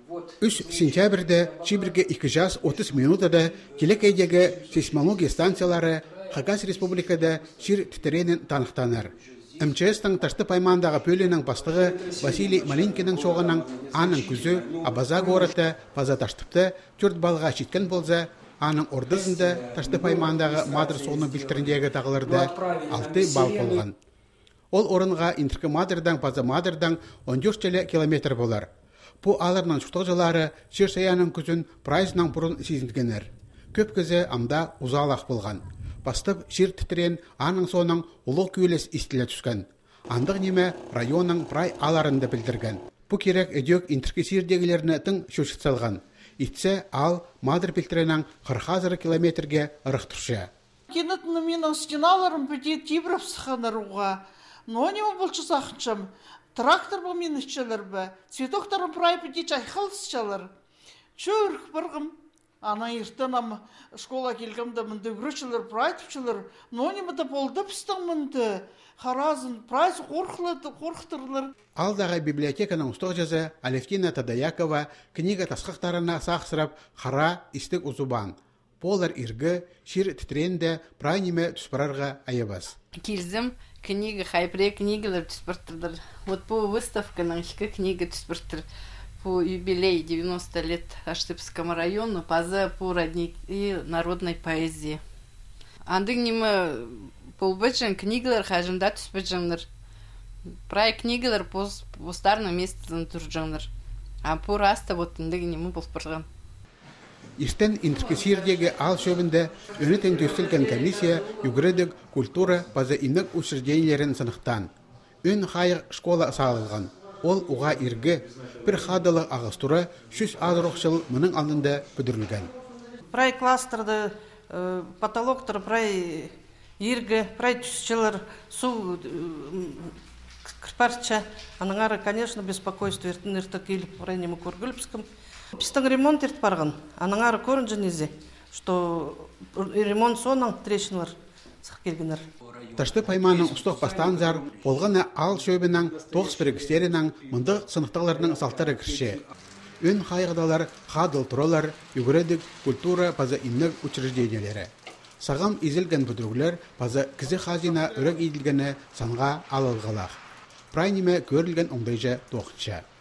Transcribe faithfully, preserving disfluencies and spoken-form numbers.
үч сентябрьдә Чибирге ике час отыз минутада килекәйдәге сейсмология станциялары Хакас республикада шир титеренен таныктаныр. эм че эстың ташты паймандагы пөленең бастыгы Василий Малинкинең шогының аның күзі Абаза горыты паза таштыпты төрт балга җиткән булса, аның ордызында ташты паймандагы Мадр суны билтерендәге тагылырда алты бал булган. Ол орынга Интерке Мадрдан паза Мадрдан он дүрт километр булар. Бу аларның шуктыгылары Ширсаяның күзен прайсның бурын сизингәннәр. Көп көзе амда узалак булган. Бастып шир титерен аның соның улуг күйлес истиле түскән. Андык неме районның прай аларында билдергән. Бу кирәк өдек Интерке ширдәгеләрне тың шушып салган. Итсә ал Мадр билтеренең кырык километрге ырык турша. Кинетны минең стеналарым бит Тибровсханарга. Но не больше сахчам. Трактор бу мине чалар ба. Цветоктарым прай бит чайхалс чалар. Чурк биргем. Ана иртенам школа келгәндә монда грөчләр прайтчылар. Но не мында булды пистан монда. Харазын прайс корхлады, корхтырлар. Алдагы библиотеканың устозы Алевтина Тадаякова книга тасқақтарына сақсырап хара истек узубан. Полар ирге шир титренде прайниме туспарарга аябас. Килзем книга хайпре книгалар туспартырдыр. Вот по выставканың ике книга туспартыр. По юбилей девяносто лет Аштыпскому району паза по родники народной поэзии. Андык неме полбычын книгалар хажында туспачыныр. Прай книгалар по старном месте туржыныр. А по раста вот андык неме болпырган. Истен интеркесирдегі ал шөбінде өнетен төстелген комиссия югредік культура паза инік учреждениялерін сынықтан. Өн хайық школа сағылған. Ол уға ирге бір хадылы ағыстура шүс азырықшыл мұның алдында бүдірілген. Прай кластерді потолоктыр, прай ирге, прай түсчілер су кірпарча. Аныңары, конечно, беспокойство ерті келіп прай немі көргіліпскім. Пистың ремонт ерт барған. Аныңары көрін жынезе, что ремонт соның трещинлар сақ келгенер. Ташты пайманың ұстық бастанзар, болғаны ал шөбінің тоғыз бірікістерінің мұнды сынықталарының салтары кірше. Өн қайғыдалар, қадыл тұралар, югредік культура паза иннік учреждениялері. Сағам изілген бүдіргілер паза кізі хазина өрек еділгені санға алылғалақ. Прайниме көрілген оңдайжа тоқытша.